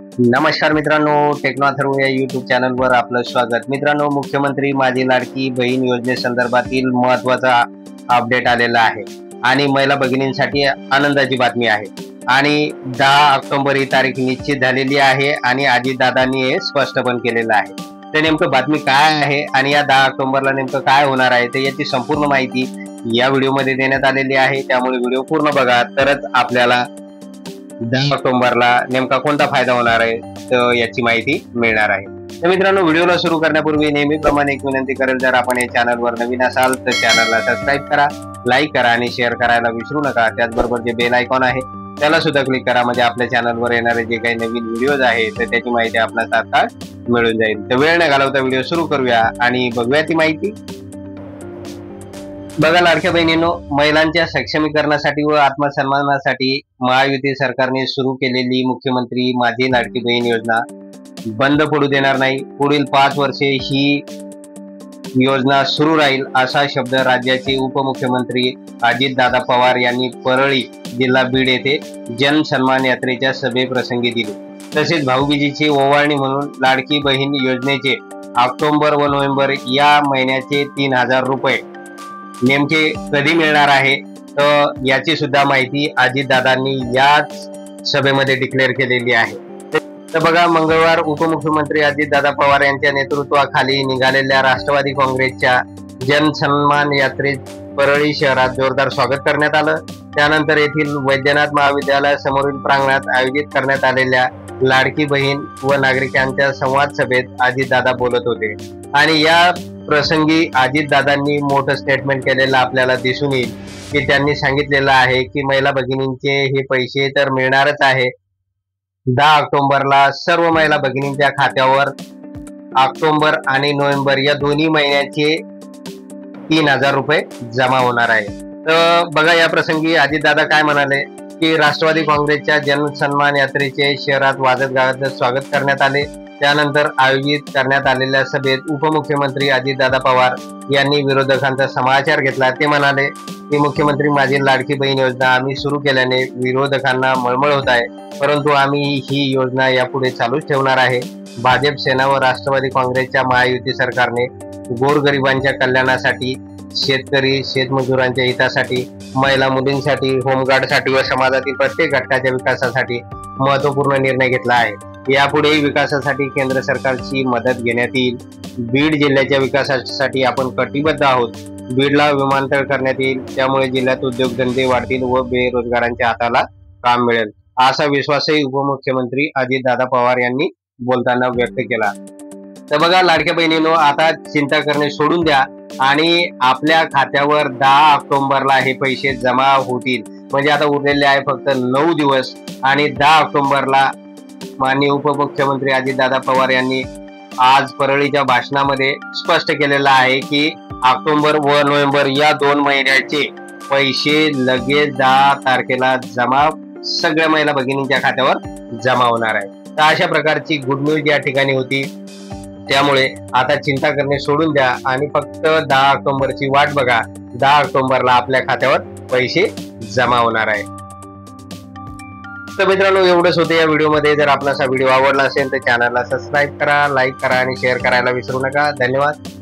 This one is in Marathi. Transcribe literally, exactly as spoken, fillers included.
नमस्कार मित्रांनो, टेक्नॉथर्व या युट्यूब चॅनलवर आपलं स्वागत। मित्रांनो, मुख्यमंत्री माझी लाडकी बहीण योजनेसंदर्भातील महत्त्वाचा अपडेट आलेला आहे आणि महिला भगिनींसाठी आनंदाची बातमी आहे। आणि दहा ऑक्टोबर ही तारीख निश्चित झालेली आहे आणि अजितदादांनी हे स्पष्ट पण केलेलं आहे। तर नेमकं बातमी काय आहे आणि या दहा ऑक्टोबरला नेमकं काय होणार आहे, तर याची संपूर्ण माहिती या व्हिडिओमध्ये देण्यात आलेली आहे। त्यामुळे व्हिडिओ पूर्ण बघा, तरच आपल्याला दहा ऑक्टोबरला नेमका कोणता फायदा होणार आहे तर याची माहिती मिळणार आहे। तर मित्रांनो, व्हिडिओला सुरू करण्यापूर्वी नेहमीप्रमाणे एक विनंती करेल, जर आपण या चॅनलवर नवीन असाल तर चॅनलला सबस्क्राईब करा, लाईक करा आणि शेअर करायला विसरू नका। त्याचबरोबर जे बेल आयकॉन आहे त्याला सुद्धा क्लिक करा, म्हणजे आपल्या चॅनलवर येणारे जे काही नवीन व्हिडिओज आहेत तर त्याची माहिती आपल्याला तात्काळ मिळून जाईल। तर वेळ न घालवता व्हिडिओ सुरू करूया आणि बघूया ती माहिती। बघा लाडक्या बहिणींनो, महिलांच्या सक्षमीकरणासाठी व आत्मसन्मानासाठी महायुती सरकारने सुरू केलेली मुख्यमंत्री माझी लाडकी बहीण योजना बंद पडू देणार नाही। पुढील पाच वर्षे ही योजना सुरू राहील, असा शब्द राज्याचे उपमुख्यमंत्री अजितदादा पवार यांनी परळी जिल्हा बीड येथे जनसन्मान यात्रेच्या सभेप्रसंगी दिले। तसेच भाऊबीजेची ओवाळणी म्हणून लाडकी बहीण योजनेचे ऑक्टोबर व नोव्हेंबर या महिन्याचे तीन हजार रुपये नेमके कधी मिळणार आहे तर याची सुद्धा माहिती अजितदादांनी याच सभेमध्ये डिक्लेअर केलेली आहे। तर बघा, मंगळवार उपमुख्यमंत्री अजितदादा पवार यांच्या नेतृत्वाखाली निघालेल्या राष्ट्रवादी काँग्रेसच्या जनसन्मान यात्रेत परळी शहरात जोरदार स्वागत करण्यात आलं। त्यानंतर येथील वैद्यनाथ महाविद्यालय समोरील प्रांगणात आयोजित करण्यात आलेल्या लाडकी बहीण व नागरिकांच्या संवाद सभेत अजितदादा बोलत होते आणि या प्रसंगी अजितदादांनी मोठं स्टेटमेंट केलेलं आपल्याला दिसून येईल की त्यांनी सांगितलेलं आहे की महिला भगिनींचे हे पैसे तर मिळणारच आहे। दहा ऑक्टोबरला सर्व महिला भगिनींच्या खात्यावर ऑक्टोबर आणि नोव्हेंबर या दोन्ही महिन्याचे तीन हजार रुपये जमा होणार आहे। तर बघा, या प्रसंगी अजितदादा काय म्हणाले की राष्ट्रवादी काँग्रेसच्या जनसन्मान यात्रेचे शहरात वाजत गाजत स्वागत करण्यात आले। त्यानंतर आयोजित करण्यात आलेल्या सभेत उपमुख्यमंत्री अजितदादा पवार यांनी विरोधकांचा समाचार घेतला। ते म्हणाले की मुख्यमंत्री माझी लाडकी बहीण योजना आम्ही सुरू केल्याने विरोधकांना मळमळ होत आहे, परंतु आम्ही ही योजना यापुढे चालूच ठेवणार आहे। भाजप सेना व राष्ट्रवादी काँग्रेसच्या महायुती सरकारने गोरगरिबांच्या कल्याणासाठी, शेतकरी शेतमजुरांच्या हितासाठी, महिला मुलींसाठी, होमगार्डसाठी व समाजातील प्रत्येक घटकाच्या विकासासाठी महत्त्वपूर्ण निर्णय घेतला आहे। यापुढेही विकासासाठी केंद्र सरकारची मदत घेण्यात येईल। बीड जिल्ह्याच्या विकासासाठी आपण कटिबद्ध आहोत। बीडला विमानतळ करण्यात येईल, त्यामुळे जिल्ह्यात उद्योगधंदे वाढतील व बेरोजगारांच्या हाताला काम मिळेल, असा विश्वासही उपमुख्यमंत्री अजितदादा पवार यांनी बोलताना व्यक्त केला। तर बघा लाडक्या बहिणींनो, आता चिंता करणे सोडून द्या आणि आपल्या खात्यावर दहा ऑक्टोबरला हे पैसे जमा होतील। म्हणजे आता उरलेले आहे फक्त नऊ दिवस आणि दहा ऑक्टोबरला माननीय उपमुख्यमंत्री अजितदादा पवार यांनी आज परळीच्या भाषणामध्ये स्पष्ट केलेलं आहे की ऑक्टोबर व नोव्हेंबर या दोन महिन्याचे पैसे लगेच दहा तारखेला जमा सगळ्या महिला भगिनींच्या खात्यावर जमा होणार आहे। तर अशा प्रकारची गुड न्यूज या ठिकाणी होती। त्यामुळे आता चिंता करणे सोडून द्या आणि फक्त दहा ऑक्टोबरची वाट बघा। दहा ऑक्टोबरला आपल्या खात्यावर पैसे जमा होणार आहे। तर मित्रांनो, एवढंच होते या व्हिडिओमध्ये। जर आपल्याला हा व्हिडिओ आवडला असेल तर चॅनलला सबस्क्राईब करा, लाईक करा आणि शेअर करायला विसरू नका। धन्यवाद।